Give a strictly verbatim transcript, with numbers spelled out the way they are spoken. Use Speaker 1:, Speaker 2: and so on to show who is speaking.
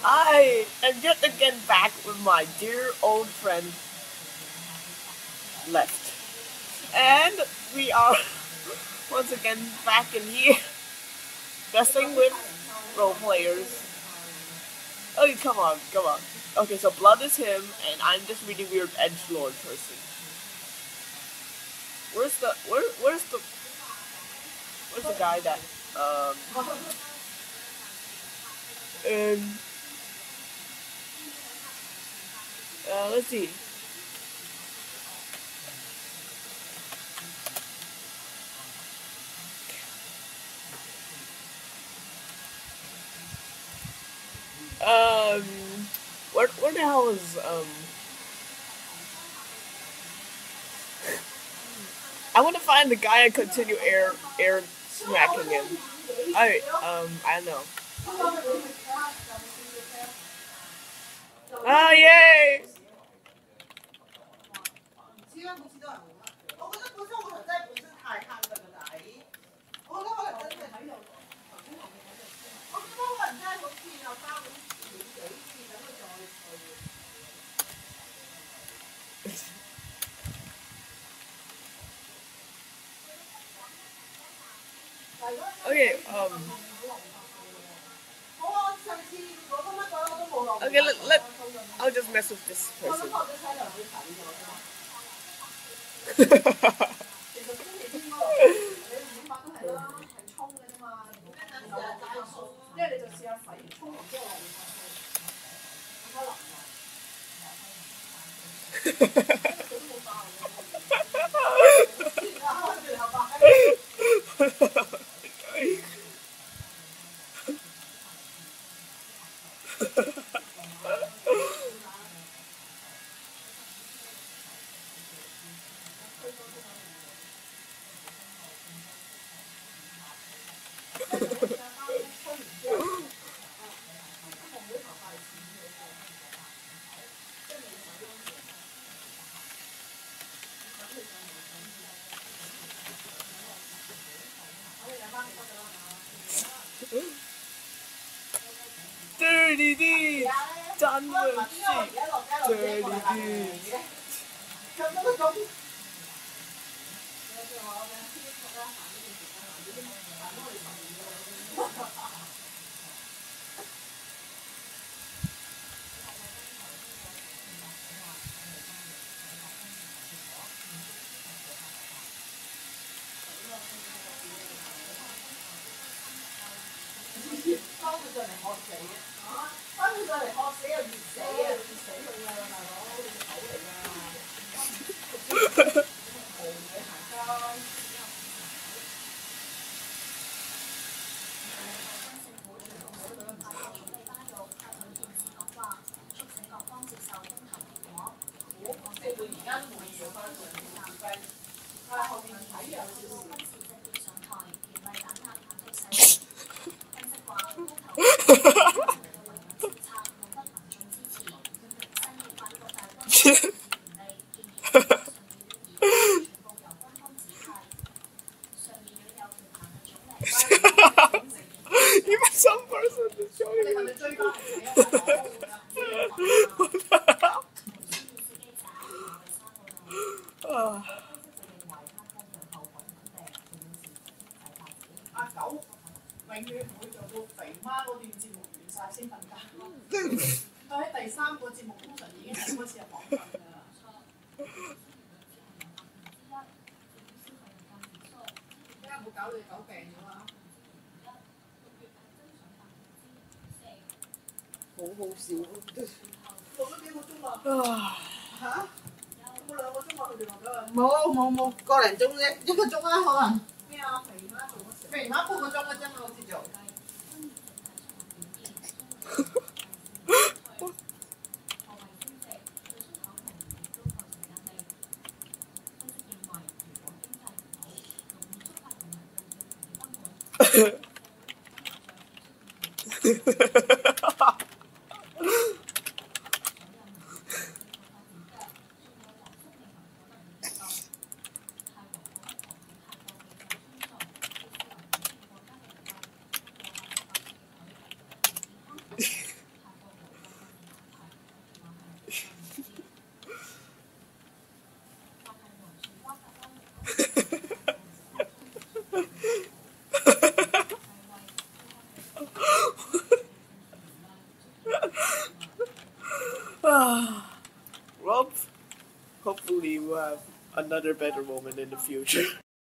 Speaker 1: I am yet again back with my dear old friend left. And we are once again back in here, messing with role players. Oh, come on, come on. Okay, so Blood is him, and I'm just really weird edgelord person. Where's the where? Where's the where's the guy that um and uh, let's see. Um, where where the hell is um? I want to find the guy and continue air air smacking him. I um I don't know. Ah yay! Okay, um. Okay, let, let I'll just mess with this person. Dirty deeds done with sheep. Dirty deeds. Even some person is showing me. What the hell? Oh.
Speaker 2: 阿狗永遠唔會做到肥媽嗰段節目完晒先瞓覺。佢喺第三個節目通常已經係開始入黃瞓㗎啦。而家冇搞你狗病咗啊！好好笑，錄咗幾個鐘啊！嚇？有冇兩個鐘啊？佢哋錄咗？冇冇冇，個零鐘啫，一個鐘啊可能。咩啊？肥媽做乜事？肥媽半個鐘嘅啫嘛，好似做。
Speaker 1: to have another better moment in the future.